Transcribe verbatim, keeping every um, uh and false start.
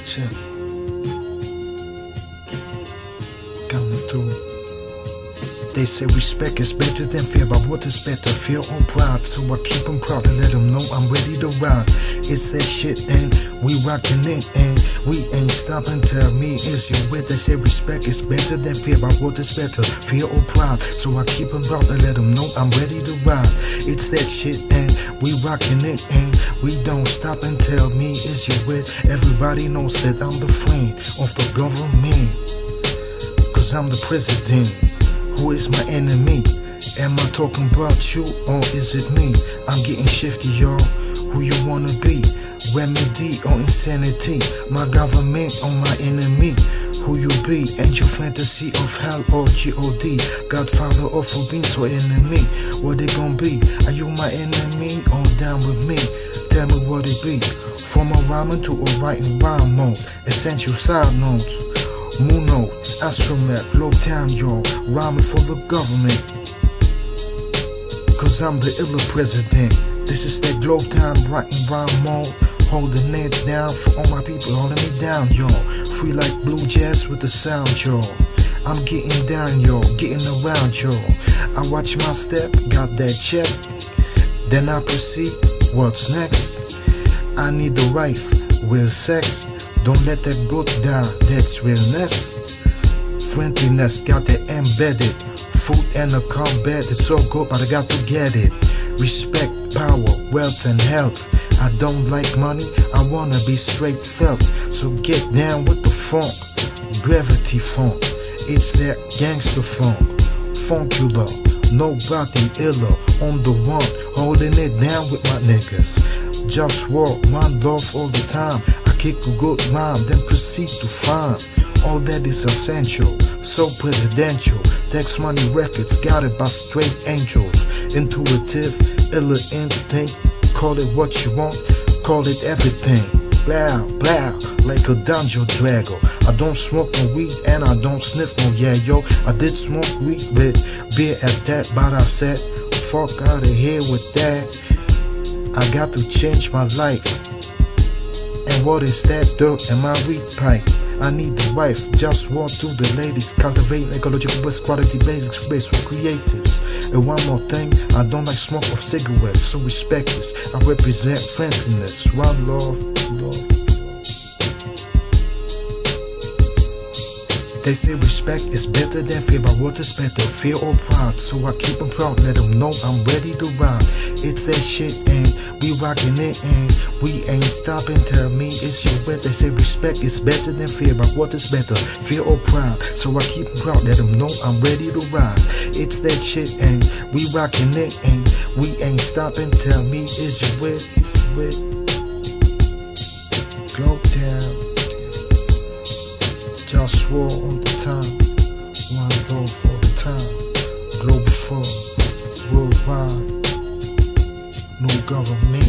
Shit. Coming through. They say respect is better than fear, but what is better? Fear or pride? So I keep them proud and let them know I'm ready to ride. It's that shit and we rockin' it and we ain't stopping. Tell me, is you with? They say respect is better than fear, but what is better? Fear or pride? So I keep them proud and let them know I'm ready to ride. It's that shit and we rockin' it and we don't stop. And tell me, is you with? Everybody knows that I'm the friend of the government, cause I'm the president. Who is my enemy? Am I talking about you or is it me? I'm getting shifty, y'all. Who you wanna be? Remedy or insanity? My government or my enemy? Who you be? Ain't you fantasy of hell or G O D? Godfather or for being so enemy? What it gon' be? Are you my enemy or down with me? Tell me what it be. From a rhyming to a writing rhyme mode. Essential side notes. Moon note, astronaut, low town, y'all, rhyming for the government. Cause I'm the iller president. This is that glow time, writing rhyme mode. Holding it down for all my people, holding me down, y'all. Free like blue jazz with the sound, y'all. I'm getting down, y'all, getting around, y'all. I watch my step, got that check. Then I proceed, what's next? I need the wife, real sex. Don't let that go down, that's realness. Friendliness, got that embedded. Food and a combat, it's all good, but I got to get it. Respect, power, wealth and health. I don't like money, I wanna be straight felt. So get down with the funk, gravity funk. It's that gangster funk, funkular. Nobody iller, on the one, holding it down with my niggas. Just walk, one love all the time. Kick a good rhyme, then proceed to find all that is essential. So presidential, Text Money Records, got it by straight angels. Intuitive, iller instinct. Call it what you want, call it everything. Blow, blow, like a dungeon dragon. I don't smoke no weed and I don't sniff no yeah yo. I did smoke weed with beer at that, but I said fuck out of here with that. I got to change my life. And what is that dirt in my weed pipe? I need the wife, just walk to the ladies. Cultivate ecological best quality basics based for creatives. And one more thing, I don't like smoke of cigarettes, so respect this. I represent friendliness, one love, love. They say respect is better than fear, but what is better, fear or pride? So I keep them proud, let them know I'm ready to ride. It's that shit and we rockin' it and we ain't stopping. Tell me, is you wet? They say respect is better than fear, but what is better, fear or pride? So I keep them proud, let them know I'm ready to ride. It's that shit and we rockin' it and we ain't stopping. Tell me, is you wet? Is you wet? Glow down. Just war on the time, one love for the time. Global full, worldwide, no government.